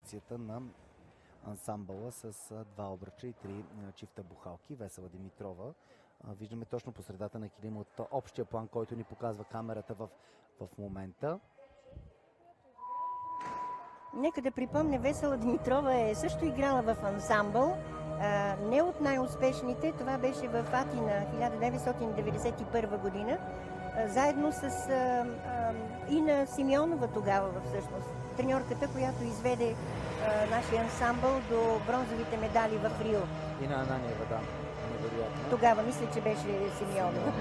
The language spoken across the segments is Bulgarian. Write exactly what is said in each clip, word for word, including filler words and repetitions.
композицията на ансамбъла с два обръча и три чифта бухалки. Весела Димитрова. Виждаме точно по средата на килима от общия план, който ни показва камерата в, в момента. Нека да припомня, Весела Димитрова е също играла в ансамбъл. А, не от най-успешните. Това беше в Атина хиляда деветстотин деветдесет и първа година. А, заедно с а, а, Ина Симеонова тогава всъщност. Треньорката, която изведе а, нашия ансамбъл до бронзовите медали в Рио. Ина Ананиева, да. Невероятно. Тогава мисля, че беше Симеонова.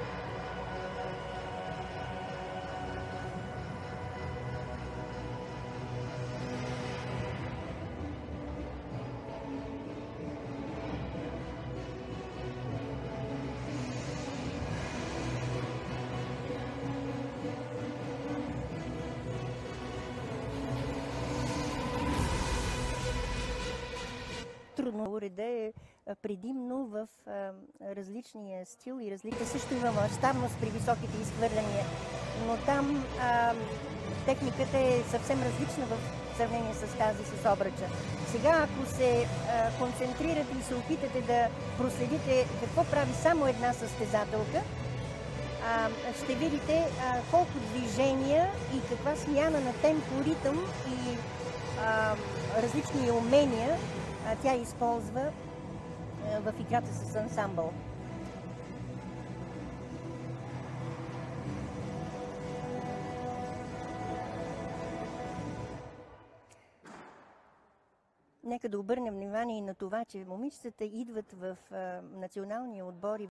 Трудно. Уреда е предимно в а, различния стил и разлика. Също има мащабност при високите изхвърляния, но там а, техниката е съвсем различна в сравнение с тази с обръча. Сега, ако се а, концентрирате и се опитате да проследите какво прави само една състезателка, а, ще видите а, колко движения и каква смяна на темпо, ритъм и а, различни умения тя използва в играта с ансамбъл. Нека да обърнем внимание и на това, че момичетата идват в националния отбор и